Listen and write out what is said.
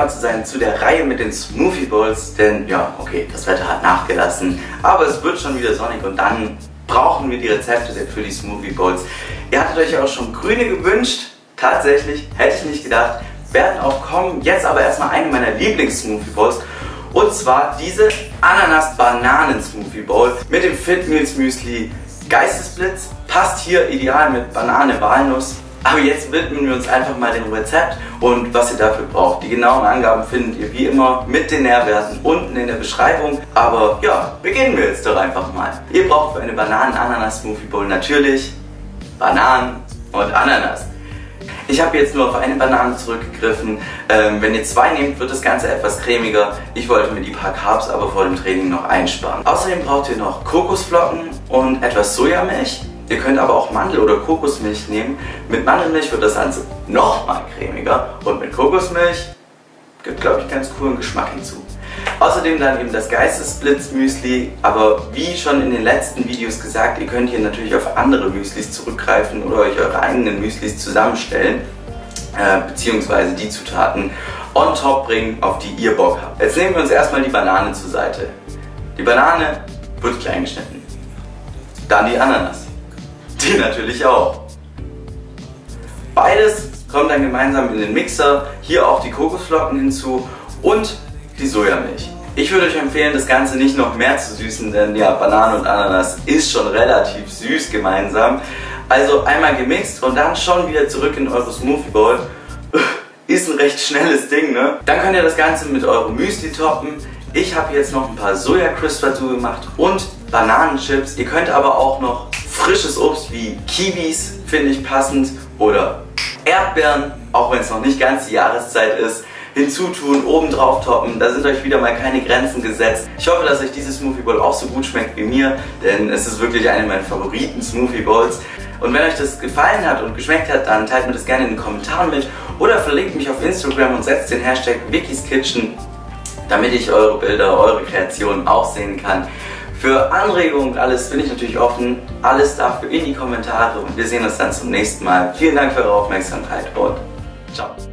genau zu sein, zu der Reihe mit den Smoothie Bowls, denn ja, okay, das Wetter hat nachgelassen, aber es wird schon wieder sonnig und dann brauchen wir die Rezepte für die Smoothie Bowls. Ihr hattet euch ja auch schon grüne gewünscht, tatsächlich, hätte ich nicht gedacht, werden auch kommen. Jetzt aber erstmal eine meiner Lieblings-Smoothie Bowls und zwar diese Ananas-Bananen-Smoothie Bowl mit dem Fit Meals Müsli Geistesblitz. Passt hier ideal mit Banane, Walnuss. Aber jetzt widmen wir uns einfach mal dem Rezept und was ihr dafür braucht. Die genauen Angaben findet ihr wie immer mit den Nährwerten unten in der Beschreibung. Aber ja, beginnen wir jetzt doch einfach mal. Ihr braucht für eine Bananen-Ananas-Smoothie Bowl natürlich Bananen und Ananas. Ich habe jetzt nur auf eine Banane zurückgegriffen. Wenn ihr 2 nehmt, wird das Ganze etwas cremiger. Ich wollte mir die paar Carbs aber vor dem Training noch einsparen. Außerdem braucht ihr noch Kokosflocken und etwas Sojamilch. Ihr könnt aber auch Mandel- oder Kokosmilch nehmen. Mit Mandelmilch wird das Ganze nochmal cremiger und mit Kokosmilch gibt, glaube ich, ganz coolen Geschmack hinzu. Außerdem dann eben das Geistesblitz-Müsli, aber wie schon in den letzten Videos gesagt, ihr könnt hier natürlich auf andere Müslis zurückgreifen oder euch eure eigenen Müslis zusammenstellen, beziehungsweise die Zutaten on top bringen, auf die ihr Bock habt. Jetzt nehmen wir uns erstmal die Banane zur Seite. Die Banane wird klein geschnitten. Dann die Ananas. Die natürlich auch. Beides kommt dann gemeinsam in den Mixer, hier auch die Kokosflocken hinzu und die Sojamilch. Ich würde euch empfehlen, das Ganze nicht noch mehr zu süßen, denn ja, Banane und Ananas ist schon relativ süß gemeinsam. Also einmal gemixt und dann schon wieder zurück in eure Smoothie Bowl. Ist ein recht schnelles Ding, ne? Dann könnt ihr das Ganze mit eurem Müsli toppen. Ich habe jetzt noch ein paar Soja-Crisps dazu gemacht und Bananenchips. Ihr könnt aber auch noch frisches Obst wie Kiwis, finde ich passend, oder Erdbeeren, auch wenn es noch nicht ganz die Jahreszeit ist, hinzutun, oben drauf toppen. Da sind euch wieder mal keine Grenzen gesetzt. Ich hoffe, dass euch diese Smoothie Bowl auch so gut schmeckt wie mir, denn es ist wirklich eine meiner Favoriten Smoothie Bowls. Und wenn euch das gefallen hat und geschmeckt hat, dann teilt mir das gerne in den Kommentaren mit oder verlinkt mich auf Instagram und setzt den Hashtag Vicky's Kitchen, damit ich eure Bilder, eure Kreationen auch sehen kann. Für Anregungen und alles bin ich natürlich offen. Alles dafür in die Kommentare und wir sehen uns dann zum nächsten Mal. Vielen Dank für eure Aufmerksamkeit und ciao.